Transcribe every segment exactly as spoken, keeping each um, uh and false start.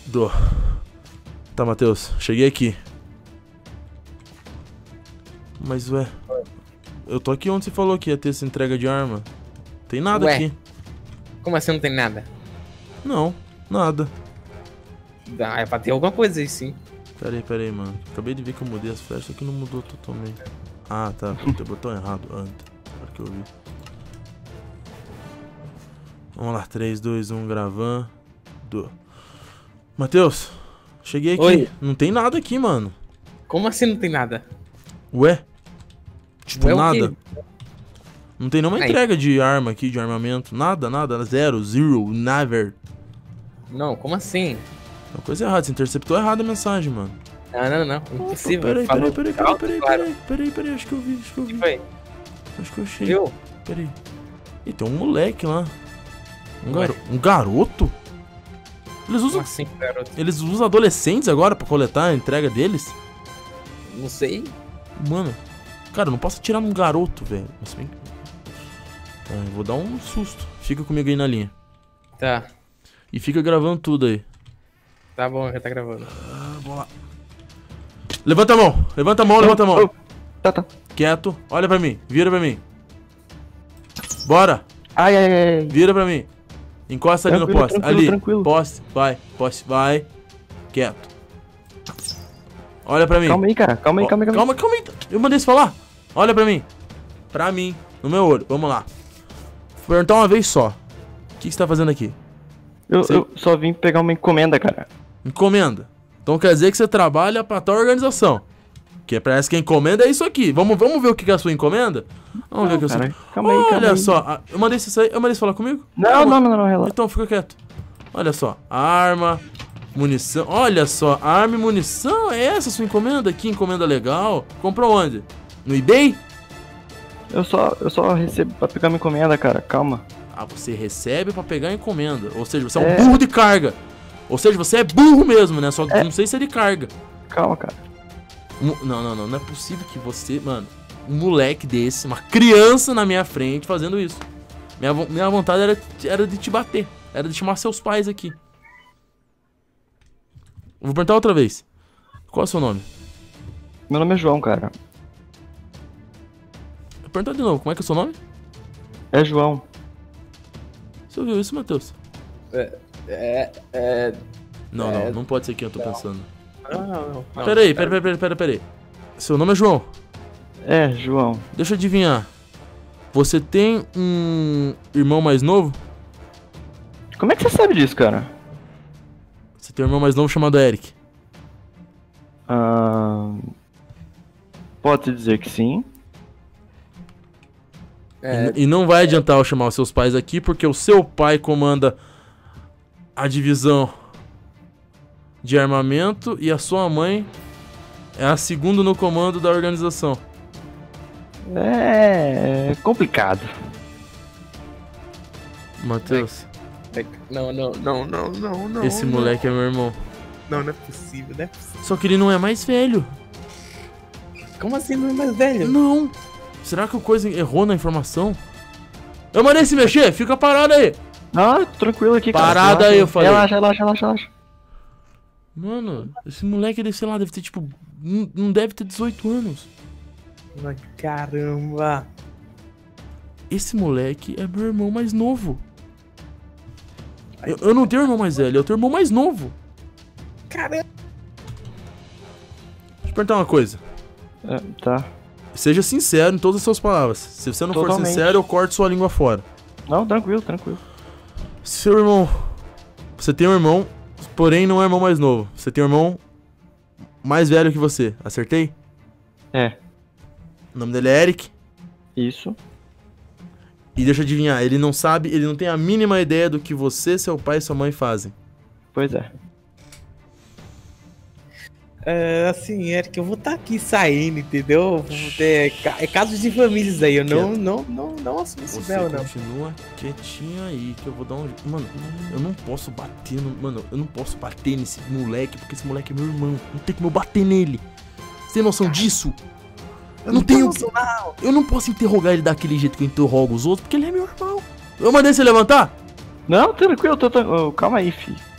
Dou. Tá, Matheus. Cheguei aqui. Mas, ué... Eu tô aqui onde você falou que ia ter essa entrega de arma. Tem nada Ué, aqui. como assim não tem nada? Não, nada. Ah, é pra ter alguma coisa aí, sim. Pera aí, pera aí, mano. Acabei de ver que eu mudei as flechas, só que não mudou totalmente. Ah, tá. Tem botão errado antes. Agora que eu vi. Vamos lá, três, dois, um, gravando. Matheus, cheguei aqui. Oi. Não tem nada aqui, mano. Como assim não tem nada? Ué? Tipo, Ué, o nada. quê? Não tem nenhuma Aí. entrega de arma aqui, de armamento. Nada, nada. Zero, zero, never. Não, como assim? Uma coisa errada, você interceptou errado a mensagem, mano. Não, não, não. Impossível. Peraí, Falou peraí, peraí, alto, peraí, claro. peraí, peraí, peraí, acho que eu vi, acho que eu O que vi. foi? Acho que eu achei. Viu? Peraí. Ih, tem um moleque lá. Um, garo... um garoto? Eles Como usam. assim, garoto? Eles usam adolescentes agora pra coletar a entrega deles? Não sei. Mano, cara, eu não posso atirar num garoto, velho. Mas bem... Tá, eu vou dar um susto. Fica comigo aí na linha. Tá. E fica gravando tudo aí. Tá bom, já tá gravando. Ah, vamos lá. Levanta a mão, levanta a mão, levanta a mão. Tá, tá. Quieto, olha pra mim, vira pra mim. Bora, Ai, ai, ai, ai. vira pra mim. Encosta ali no Tranquilo, poste. tranquilo, Ali, tranquilo. poste, vai, poste, vai. Quieto. Olha pra mim. Calma aí, cara. Calma aí, Ó, calma aí, calma aí. calma, calma aí. Eu mandei você falar. Olha pra mim. Pra mim, no meu olho. Vamos lá. Vou perguntar uma vez só. O que que você tá fazendo aqui? Eu, Você- eu só vim pegar uma encomenda, cara. Encomenda. Então quer dizer que você trabalha pra tal organização. Que parece que a encomenda é isso aqui. Vamos, vamos ver o que que é a sua encomenda? Vamos ver o que é a sua. Cara, calma aí, calma Olha aí. só. a- Eu mandei você sair. Eu mandei você falar comigo? Não, não, não, não, relaxa. Então fica quieto. Olha só. Arma, munição. Olha só. Arma e munição. É essa a sua encomenda? Que encomenda legal. Comprou onde? No eBay? Eu só, eu só recebo pra pegar uma encomenda, cara. Calma. Ah, você recebe pra pegar a encomenda. Ou seja, você é um É. burro de carga. Ou seja, você é burro mesmo, né? Só que É. não sei se é de carga. Calma, cara. Um- Não, não, não. Não é possível que você, mano, um moleque desse, uma criança na minha frente fazendo isso. Minha, vo- minha vontade era, era de te bater. Era de chamar seus pais aqui. Vou perguntar outra vez. Qual é o seu nome? Meu nome é João, cara. Vou perguntar de novo. Como é que é o seu nome? É João. Você ouviu isso, Matheus? É. É. Não, É, não. Não pode ser quem eu tô pensando. Não, não, não. não. Peraí, peraí, peraí, peraí, peraí. Seu nome é João. É, João. Deixa eu adivinhar. Você tem um irmão mais novo? Como é que você sabe disso, cara? Você tem um irmão mais novo chamado Eric. Ah, pode dizer que sim. É, E, e não vai adiantar eu chamar os seus pais aqui, porque o seu pai comanda a divisão de armamento e a sua mãe é a segunda no comando da organização. É complicado. Matheus, é, não, não, não, não, não, não. esse não. moleque é meu irmão. Não, não é possível, não é possível. Só que ele não é mais velho. Como assim não é mais velho? Não. Será que o coisa errou na informação? Eu mandei se mexer, fica parado aí. Não, tranquilo aqui, cara. Parada Relaxa. aí, eu falei. Relaxa, relaxa, relaxa, relaxa. Mano, esse moleque deve, sei lá, deve ter tipo. Não não deve ter dezoito anos. Ai, caramba. Esse moleque é meu irmão mais novo. Eu, eu não tenho irmão mais velho, eu tenho irmão mais novo. Caramba. Deixa eu perguntar uma coisa. É, tá. Seja sincero em todas as suas palavras. Se você não for Totalmente. sincero, eu corto sua língua fora. Não, tranquilo, tranquilo. Seu irmão. Você tem um irmão, porém não é irmão mais novo. Você tem um irmão mais velho que você. Acertei? É, O nome dele é Eric. isso. E deixa eu adivinhar, ele não sabe, ele não tem a mínima ideia do que você, seu pai e sua mãe fazem. Pois é. É, assim, Eric, eu vou estar aqui saindo, entendeu? Vou ter, ca- é casos de famílias aí, eu não, não, não, não assumo esse Você véu, não. continua quietinho aí, que eu vou dar um... Mano, eu não posso bater no... Mano, eu não posso bater nesse moleque, porque esse moleque é meu irmão. Não tem como eu bater nele. Você tem noção disso? Eu não tenho... posso, não. Eu não posso interrogar ele daquele jeito que eu interrogo os outros, porque ele é meu irmão. Eu mandei você levantar? Não, tranquilo, tô, tô, oh, calma aí, fi.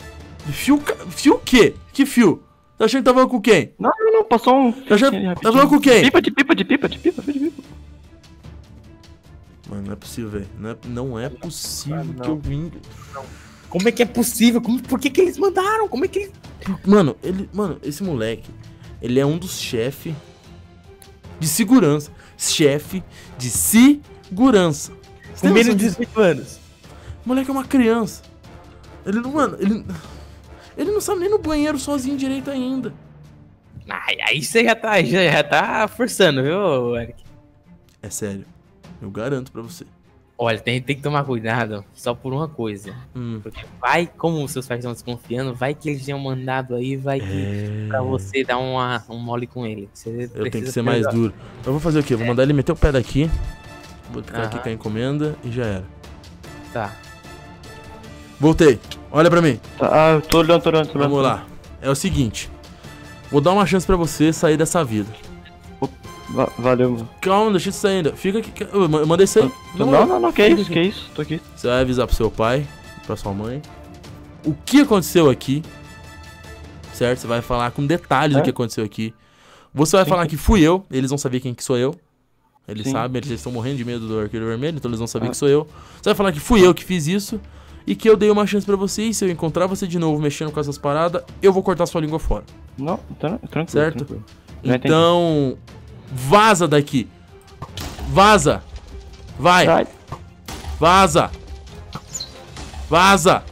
Fio, ca- fio o quê? Que fio? Tá achando que tava com quem? Não, não, não, passou um. Tá achando- ali tá rapidinho. falando com quem? Pipa de pipa de pipa de pipa, fio de pipa. Mano, não é possível, velho. Não é, não é possível Ah, não. que eu vim. Como é que é possível? Como, por que que eles mandaram? Como é que eles... Mano, ele. Mano, esse moleque. Ele é um dos chefes de segurança. Chefe de segurança. Você Com tem menos noção de disso? dezoito anos. O moleque é uma criança. Ele não. Mano, ele. Ele não sabe nem no banheiro sozinho direito ainda. Ai, aí você já tá, já, já tá forçando, viu, Eric? É sério. Eu garanto pra você. Olha, tem, tem que tomar cuidado só por uma coisa. Hum. Porque vai, como os seus pais estão desconfiando, vai que eles tenham mandado aí, vai que É... pra você dar uma, um mole com ele. Você Eu precisa tenho que ser ter- mais duro. Eu vou fazer o quê? Vou mandar ele meter o pé daqui. Vou ficar aqui Aham. com a encomenda e já era. Tá. Voltei. Olha pra mim. Tá, ah, eu tô olhando, tô olhando, tô olhando. Vamos lá. É o seguinte. Vou dar uma chance pra você sair dessa vida. Va- valeu, mano. Calma, deixa isso sair ainda. Fica aqui. Eu ma- eu mandei isso aí. Não, não, não, que isso, que isso, tô aqui. Você vai avisar pro seu pai, pra sua mãe, o que aconteceu aqui, certo? Você vai falar com detalhes É. do que aconteceu aqui. Você vai Sim, falar sim. que fui eu, eles vão saber quem que sou eu. Eles Sim. sabem, eles estão morrendo de medo do arqueiro vermelho, então eles vão saber Ah. que sou eu. Você vai falar que fui eu que fiz isso e que eu dei uma chance pra você. E se eu encontrar você de novo mexendo com essas paradas, eu vou cortar sua língua fora. Não, tran- tranquilo, Certo? tranquilo. Já entendi. Então, vaza daqui. Vaza. Vai. Vai. Vaza! Vaza!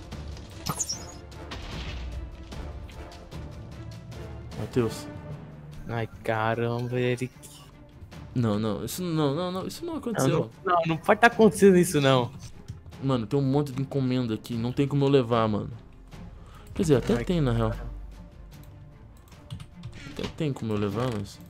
Matheus. Ai, caramba, Eric. Não, não, isso não, não, não, isso não Não, aconteceu. não, não, não pode estar acontecendo isso, não. Mano, tem um monte de encomenda aqui, não tem como eu levar, mano. Quer dizer, até Ai, tem na real. Até tem como eu levar, mas.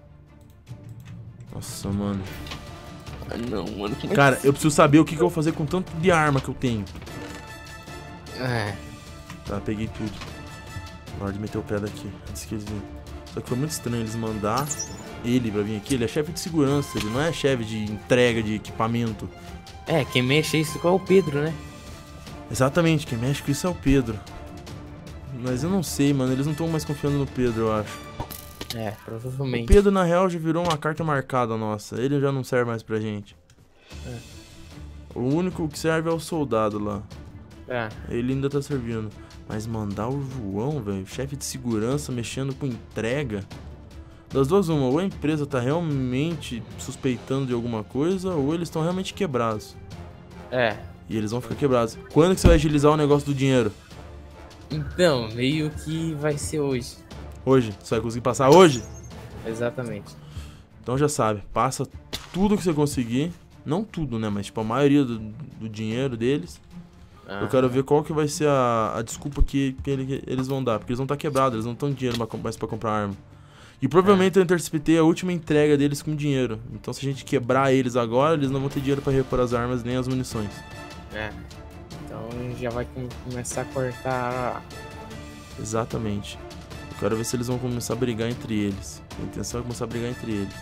Nossa, mano. Ah, não, mano. Como é Cara, eu preciso saber o que, que eu vou fazer com tanto de arma que eu tenho. que... É. Tá, peguei tudo. Na hora de meter o pé daqui, antes que eles venham. Só que foi muito estranho eles mandar ele pra vir aqui. Ele é chefe de segurança, ele não é chefe de entrega de equipamento. É, quem mexe isso é o Pedro, né? Exatamente, quem mexe com isso é o Pedro. Mas eu não sei, mano, eles não estão mais confiando no Pedro, eu acho. É, O provavelmente. Pedro, na real, já virou uma carta marcada nossa. Ele já não serve mais pra gente. É. O único que serve é o soldado lá. É. Ele ainda tá servindo. Mas mandar o João, velho, chefe de segurança, mexendo com entrega. Das duas, uma, ou a empresa tá realmente suspeitando de alguma coisa, ou eles estão realmente quebrados. É. E eles vão ficar quebrados. Quando que você vai agilizar o negócio do dinheiro? Então, meio que vai ser hoje. Hoje? Você vai conseguir passar hoje? Exatamente. Então já sabe, passa tudo que você conseguir. Não tudo, né? Mas tipo, a maioria do, do dinheiro deles. Ah, Eu quero ver qual que vai ser a, a desculpa que, que, ele- que eles vão dar. Porque eles vão estar quebrados, eles não estão dinheiro ma- mais pra comprar arma. E provavelmente eu interceptei a última entrega deles com dinheiro. Então se a gente quebrar eles agora, eles não vão ter dinheiro pra repor as armas nem as munições. É. Então já vai com- começar a cortar. Exatamente. Eu quero ver se eles vão começar a brigar entre eles. A intenção é começar a brigar entre eles.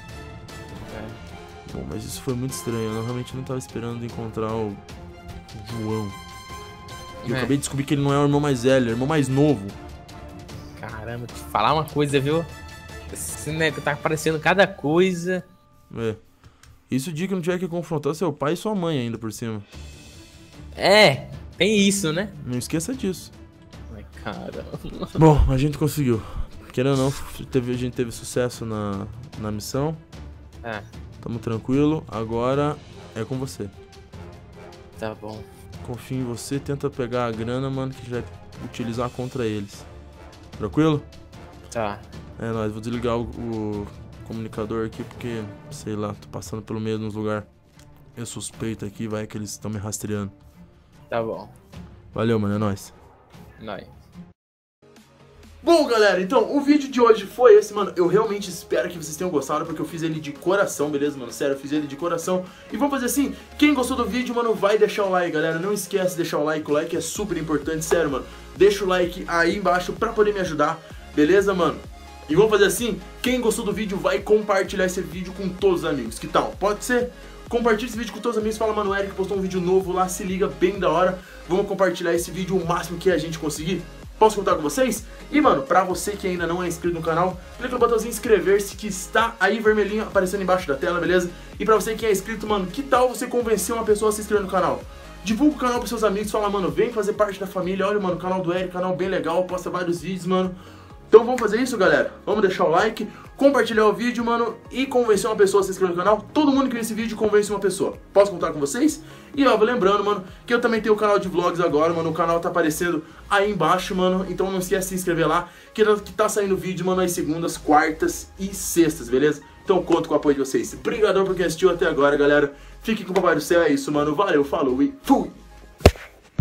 É. Bom, mas isso foi muito estranho. Eu realmente não tava esperando encontrar o João. E eu É. acabei de descobrir que ele não é o irmão mais velho, é o irmão mais novo. Caramba, te falar uma coisa, viu? Esse né, tá aparecendo cada coisa. É. Isso o dia que não tiver que confrontar seu pai e sua mãe ainda por cima. É, tem isso, né? Não esqueça disso. Ai, caramba. Bom, a gente conseguiu. Querendo ou não, teve, a gente teve sucesso na, na missão. É, Tamo tranquilo. Agora é com você. tá bom. Confio em você, tenta pegar a grana, mano, que a gente vai utilizar contra eles. Tranquilo? Tá. É nóis, vou desligar o, o comunicador aqui porque, sei lá, tô passando pelo meio de uns lugares. Eu suspeito aqui, vai que eles estão me rastreando. Tá bom. Valeu, mano, é nóis. Nós. Bom, galera, então, o vídeo de hoje foi esse, mano. Eu realmente espero que vocês tenham gostado, porque eu fiz ele de coração, beleza, mano? Sério, eu fiz ele de coração. E vamos fazer assim, quem gostou do vídeo, mano, vai deixar o like, galera. Não esquece de deixar o like, o like é super importante, sério, mano. Deixa o like aí embaixo pra poder me ajudar, beleza, mano? E vamos fazer assim, quem gostou do vídeo vai compartilhar esse vídeo com todos os amigos, que tal? Pode ser? Compartilha esse vídeo com todos os amigos, fala, mano, o Eric postou um vídeo novo lá, se liga, bem da hora. Vamos compartilhar esse vídeo o máximo que a gente conseguir. Posso contar com vocês? E, mano, pra você que ainda não é inscrito no canal, clica no botãozinho inscrever-se que está aí vermelhinho aparecendo embaixo da tela, beleza? E pra você que é inscrito, mano, que tal você convencer uma pessoa a se inscrever no canal? Divulga o canal pros seus amigos, fala, mano, vem fazer parte da família. Olha, mano, o canal do Eric, canal bem legal, posta vários vídeos, mano. Então vamos fazer isso, galera. Vamos deixar o like, compartilhar o vídeo, mano, e convencer uma pessoa a se inscrever no canal. Todo mundo que vê esse vídeo convence uma pessoa. Posso contar com vocês? E ó, lembrando, mano, que eu também tenho o canal de vlogs agora, mano. O canal tá aparecendo aí embaixo, mano. Então não esquece de se inscrever lá, que tá saindo vídeo, mano, às segundas, quartas e sextas, beleza? Então conto com o apoio de vocês. Obrigadão por quem assistiu até agora, galera. Fique com o Papai do Céu, é isso, mano. Valeu, falou e fui!